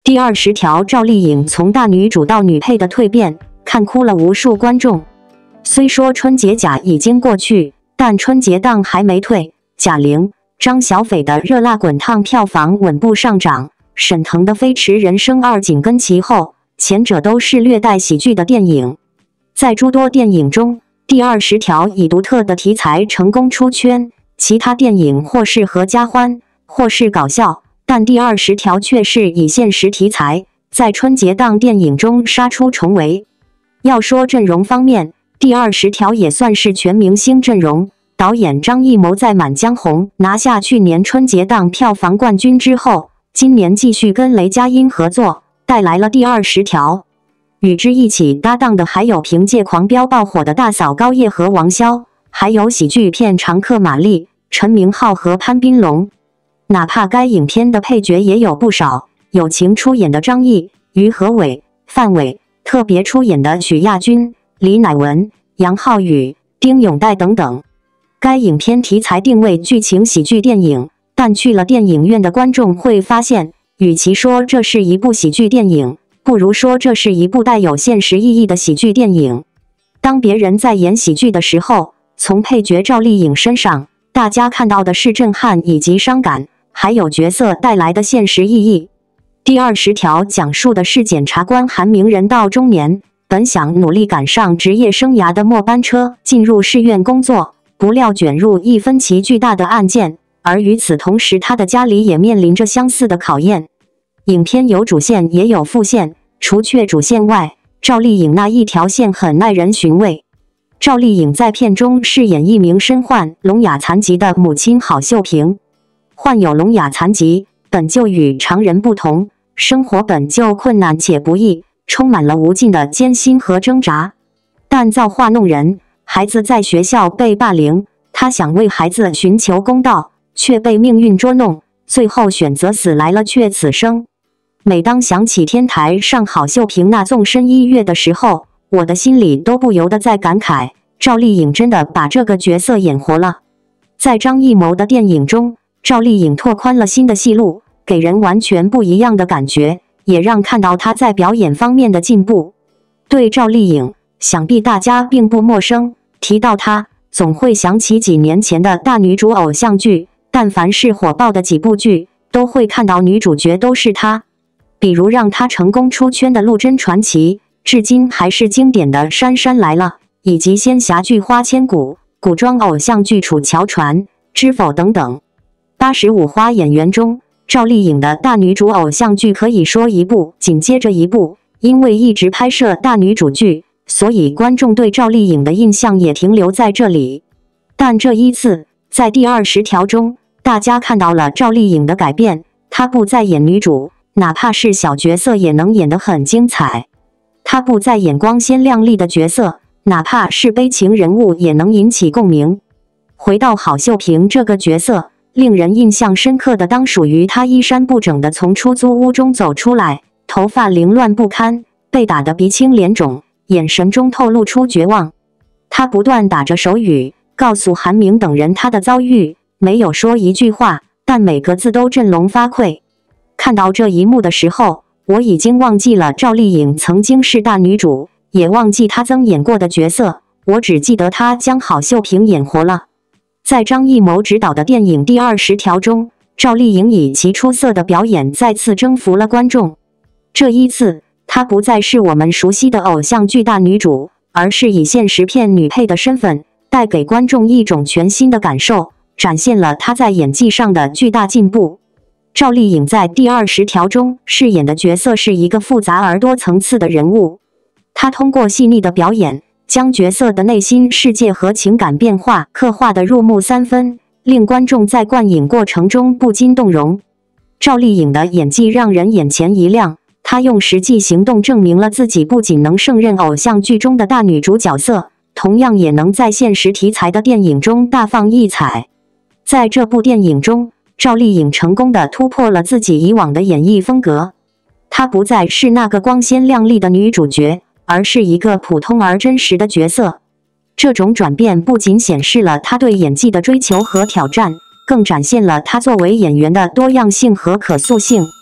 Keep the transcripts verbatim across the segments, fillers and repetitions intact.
第二十条，赵丽颖从大女主到女配的蜕变，看哭了无数观众。虽说春节假已经过去，但春节档还没退，贾玲、张小斐的《热辣滚烫》票房稳步上涨，沈腾的《飞驰人生二》紧跟其后，前者都是略带喜剧的电影。在诸多电影中，第二十条以独特的题材成功出圈，其他电影或是合家欢，或是搞笑，但第二十条却是以现实题材，在春节档电影中杀出重围。要说阵容方面，第二十条也算是全明星阵容。导演张艺谋在《满江红》拿下去年春节档票房冠军之后，今年继续跟雷佳音合作，带来了第二十条。与之一起搭档的还有凭借《狂飙》爆火的大嫂高叶和王骁，还有喜剧片常客马丽、陈明昊和潘斌龙。哪怕该影片的配角也有不少，友情出演的张译、于和伟、范伟，特别出演的许亚军、李乃文、杨浩宇、丁永岱等等。该影片题材定位剧情喜剧电影，但去了电影院的观众会发现，与其说这是一部喜剧电影，不如说这是一部带有现实意义的喜剧电影。当别人在演喜剧的时候，从配角赵丽颖身上，大家看到的是震撼以及伤感，还有角色带来的现实意义。第二十条讲述的是检察官韩明人到中年，本想努力赶上职业生涯的末班车，进入市院工作，不料卷入一分歧巨大的案件，而与此同时，他的家里也面临着相似的考验。影片有主线也有副线，除却主线外，赵丽颖那一条线很耐人寻味。赵丽颖在片中饰演一名身患聋哑残疾的母亲郝秀萍。患有聋哑残疾，本就与常人不同，生活本就困难且不易，充满了无尽的艰辛和挣扎。但造化弄人，孩子在学校被霸凌，他想为孩子寻求公道，却被命运捉弄，最后选择死来了却此生。每当想起天台上郝秀萍那纵身一跃的时候，我的心里都不由得在感慨，赵丽颖真的把这个角色演活了。在张艺谋的电影中，赵丽颖拓宽了新的戏路，给人完全不一样的感觉，也让看到她在表演方面的进步。对赵丽颖，想必大家并不陌生，提到她，总会想起几年前的大女主偶像剧，但凡是火爆的几部剧，都会看到女主角都是她。比如让她成功出圈的《陆贞传奇》，至今还是经典的《杉杉来了》，以及仙侠剧《花千骨》、古装偶像剧《楚乔传》、《知否》等等。八十五花演员中，赵丽颖的大女主偶像剧可以说一部紧接着一部，因为一直拍摄大女主剧，所以观众对赵丽颖的印象也停留在这里。但这一次，在第二十条中，大家看到了赵丽颖的改变，她不再演女主，哪怕是小角色也能演得很精彩。她不再演光鲜亮丽的角色，哪怕是悲情人物也能引起共鸣。回到郝秀萍这个角色，令人印象深刻的当属于她衣衫不整的从出租屋中走出来，头发凌乱不堪，被打得鼻青脸肿，眼神中透露出绝望。她不断打着手语，告诉韩明等人她的遭遇，没有说一句话，但每个字都振聋发聩。看到这一幕的时候，我已经忘记了赵丽颖曾经是大女主，也忘记她曾演过的角色，我只记得她将郝秀萍演活了。在张艺谋执导的电影《第二十条》中，赵丽颖以其出色的表演再次征服了观众。这一次，她不再是我们熟悉的偶像剧大女主，而是以现实片女配的身份，带给观众一种全新的感受，展现了她在演技上的巨大进步。赵丽颖在《第二十条》中饰演的角色是一个复杂而多层次的人物，她通过细腻的表演，将角色的内心世界和情感变化刻画得入木三分，令观众在观影过程中不禁动容。赵丽颖的演技让人眼前一亮，她用实际行动证明了自己不仅能胜任偶像剧中的大女主角色，同样也能在现实题材的电影中大放异彩。在这部电影中，赵丽颖成功地突破了自己以往的演绎风格，她不再是那个光鲜亮丽的女主角，而是一个普通而真实的角色。这种转变不仅显示了她对演技的追求和挑战，更展现了她作为演员的多样性和可塑性。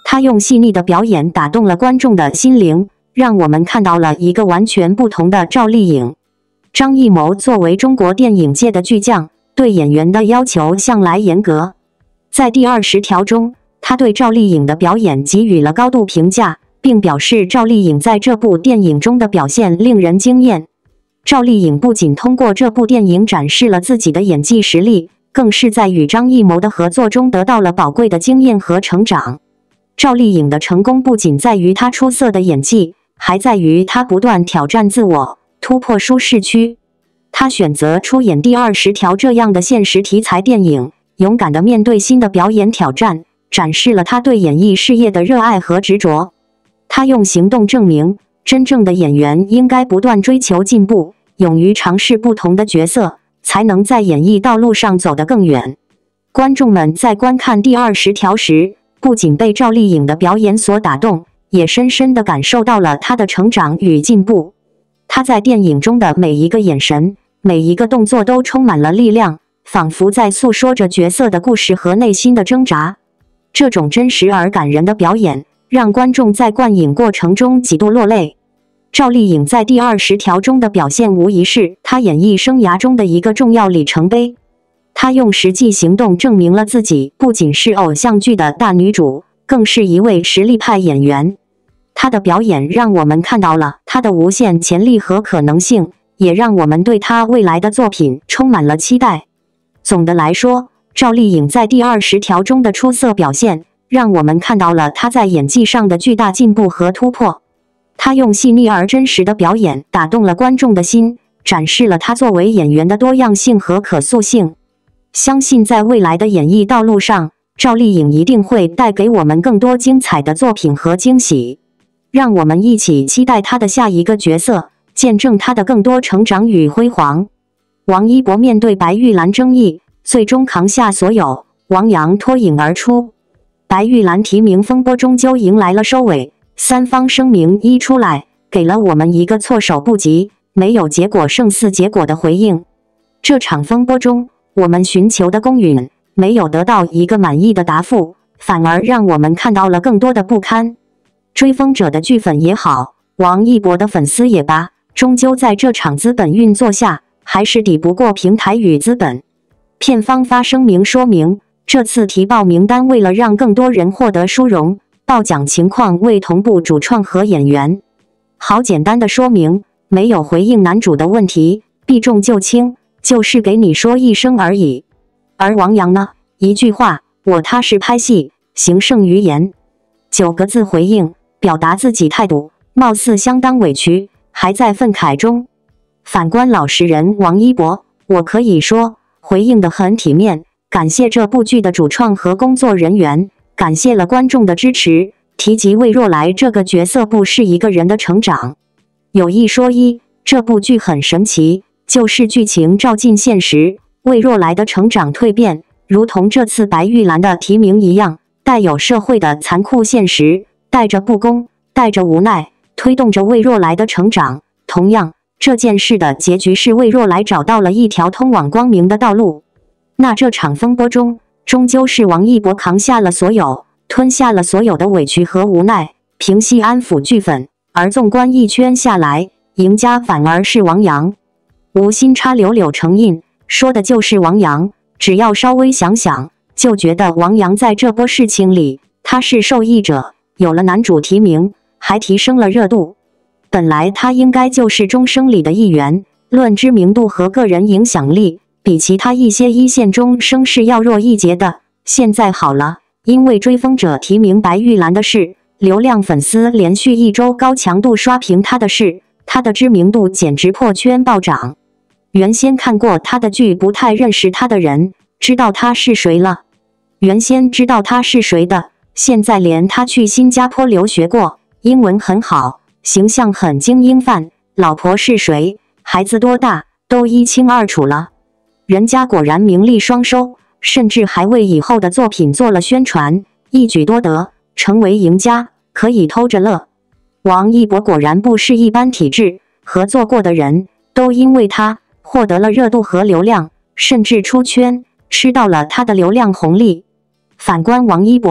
他用细腻的表演打动了观众的心灵，让我们看到了一个完全不同的赵丽颖。张艺谋作为中国电影界的巨匠，对演员的要求向来严格。在第二十条中，他对赵丽颖的表演给予了高度评价，并表示赵丽颖在这部电影中的表现令人惊艳。赵丽颖不仅通过这部电影展示了自己的演技实力，更是在与张艺谋的合作中得到了宝贵的经验和成长。赵丽颖的成功不仅在于她出色的演技，还在于她不断挑战自我，突破舒适区。她选择出演第二十条这样的现实题材电影，勇敢地面对新的表演挑战，展示了她对演艺事业的热爱和执着。她用行动证明，真正的演员应该不断追求进步，勇于尝试不同的角色，才能在演艺道路上走得更远。观众们在观看第二十条时，不仅被赵丽颖的表演所打动，也深深地感受到了她的成长与进步。她在电影中的每一个眼神、每一个动作都充满了力量，仿佛在诉说着角色的故事和内心的挣扎。这种真实而感人的表演，让观众在观影过程中几度落泪。赵丽颖在第二十条中的表现，无疑是她演艺生涯中的一个重要里程碑。她用实际行动证明了自己不仅是偶像剧的大女主，更是一位实力派演员。她的表演让我们看到了她的无限潜力和可能性，也让我们对她未来的作品充满了期待。总的来说，赵丽颖在第二十条中的出色表现，让我们看到了她在演技上的巨大进步和突破。她用细腻而真实的表演打动了观众的心，展示了她作为演员的多样性和可塑性。相信在未来的演艺道路上，赵丽颖一定会带给我们更多精彩的作品和惊喜。让我们一起期待她的下一个角色，见证她的更多成长与辉煌。王一博面对白玉兰争议，最终扛下所有，王阳脱颖而出。白玉兰提名风波终究迎来了收尾，三方声明一出来，给了我们一个措手不及、没有结果胜似结果的回应。这场风波中，我们寻求的公允没有得到一个满意的答复，反而让我们看到了更多的不堪。追风者的剧粉也好，王一博的粉丝也罢，终究在这场资本运作下，还是抵不过平台与资本。片方发声明说明，这次提报名单为了让更多人获得殊荣，报奖情况未同步主创和演员。好简单的说明，没有回应男主的问题，避重就轻，就是给你说一声而已。而王阳呢，一句话，我踏实拍戏，行胜于言。九个字回应，表达自己态度，貌似相当委屈，还在愤慨中。反观老实人王一博，我可以说，回应得很体面，感谢这部剧的主创和工作人员，感谢了观众的支持，提及魏若来这个角色不是一个人的成长。有一说一，这部剧很神奇，就是剧情照进现实，魏若来的成长蜕变，如同这次白玉兰的提名一样，带有社会的残酷现实，带着不公，带着无奈，推动着魏若来的成长。同样，这件事的结局是魏若来找到了一条通往光明的道路。那这场风波中，终究是王一博扛下了所有，吞下了所有的委屈和无奈，平息安抚剧粉。而纵观一圈下来，赢家反而是王阳。无心插柳柳成荫，说的就是王阳。只要稍微想想，就觉得王阳在这波事情里，他是受益者，有了男主提名，还提升了热度。本来他应该就是中生里的一员，论知名度和个人影响力，比其他一些一线中声势要弱一截的。现在好了，因为追风者提名白玉兰的事，流量粉丝连续一周高强度刷屏他的事，他的知名度简直破圈暴涨。原先看过他的剧不太认识他的人，知道他是谁了。原先知道他是谁的，现在连他去新加坡留学过，英文很好，形象很精英范，老婆是谁，孩子多大，都一清二楚了。人家果然名利双收，甚至还为以后的作品做了宣传，一举多得，成为赢家，可以偷着乐。王一博果然不是一般体质，合作过的人都因为他获得了热度和流量，甚至出圈，吃到了他的流量红利。反观王一博，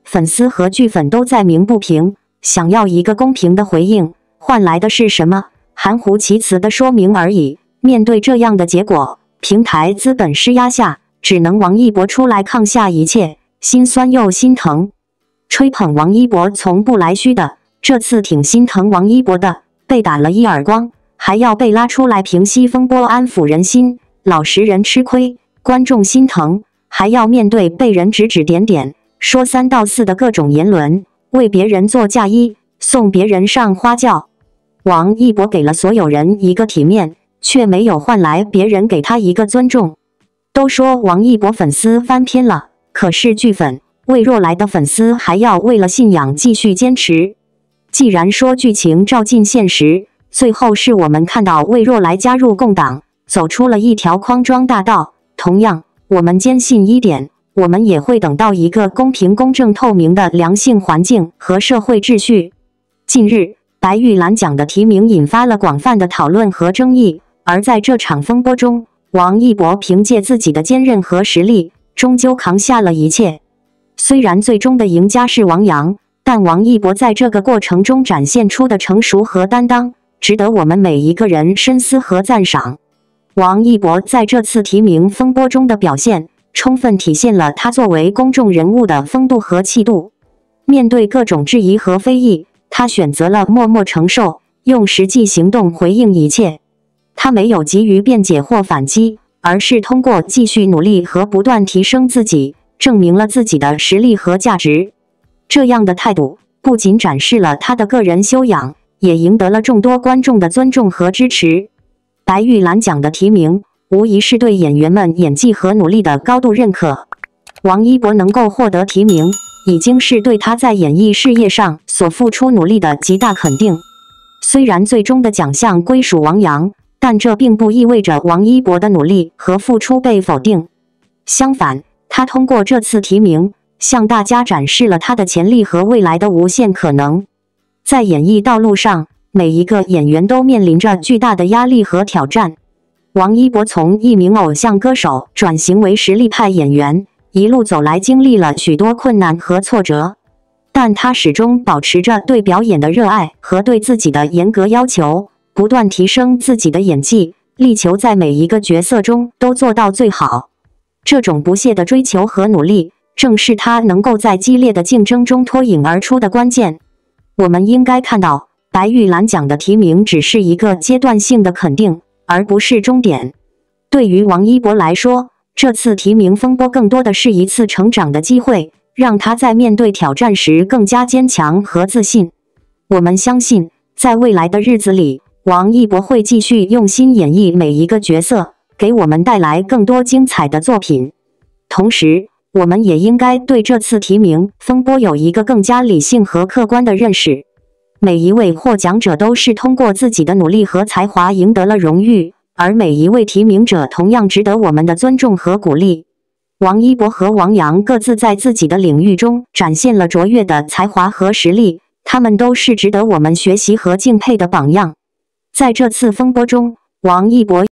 粉丝和剧粉都在鸣不平，想要一个公平的回应，换来的是什么？含糊其辞的说明而已。面对这样的结果，平台资本施压下，只能王一博出来抗下一切，心酸又心疼。吹捧王一博从不来虚的，这次挺心疼王一博的，被打了一耳光，还要被拉出来平息风波，安抚人心。老实人吃亏，观众心疼，还要面对被人指指点点，说三道四的各种言论，为别人做嫁衣，送别人上花轿。王一博给了所有人一个体面，却没有换来别人给他一个尊重。都说王一博粉丝翻篇了，可是剧粉为若来的粉丝还要为了信仰继续坚持。既然说剧情照进现实，最后是我们看到魏若来加入共党，走出了一条康庄大道。同样，我们坚信一点，我们也会等到一个公平、公正、透明的良性环境和社会秩序。近日，白玉兰奖的提名引发了广泛的讨论和争议，而在这场风波中，王一博凭借自己的坚韧和实力，终究扛下了一切。虽然最终的赢家是王阳，但王一博在这个过程中展现出的成熟和担当，值得我们每一个人深思和赞赏。王一博在这次提名风波中的表现，充分体现了他作为公众人物的风度和气度。面对各种质疑和非议，他选择了默默承受，用实际行动回应一切。他没有急于辩解或反击，而是通过继续努力和不断提升自己，证明了自己的实力和价值。这样的态度不仅展示了他的个人修养，也赢得了众多观众的尊重和支持。白玉兰奖的提名，无疑是对演员们演技和努力的高度认可。王一博能够获得提名，已经是对他在演艺事业上所付出努力的极大肯定。虽然最终的奖项归属王阳，但这并不意味着王一博的努力和付出被否定。相反，他通过这次提名，向大家展示了他的潜力和未来的无限可能。在演艺道路上，每一个演员都面临着巨大的压力和挑战。王一博从一名偶像歌手转型为实力派演员，一路走来经历了许多困难和挫折，但他始终保持着对表演的热爱和对自己的严格要求，不断提升自己的演技，力求在每一个角色中都做到最好。这种不懈的追求和努力，正是他能够在激烈的竞争中脱颖而出的关键。我们应该看到，白玉兰奖的提名只是一个阶段性的肯定，而不是终点。对于王一博来说，这次提名风波更多的是一次成长的机会，让他在面对挑战时更加坚强和自信。我们相信，在未来的日子里，王一博会继续用心演绎每一个角色，给我们带来更多精彩的作品。同时，我们也应该对这次提名风波有一个更加理性和客观的认识。每一位获奖者都是通过自己的努力和才华赢得了荣誉，而每一位提名者同样值得我们的尊重和鼓励。王一博和王阳各自在自己的领域中展现了卓越的才华和实力，他们都是值得我们学习和敬佩的榜样。在这次风波中，王一博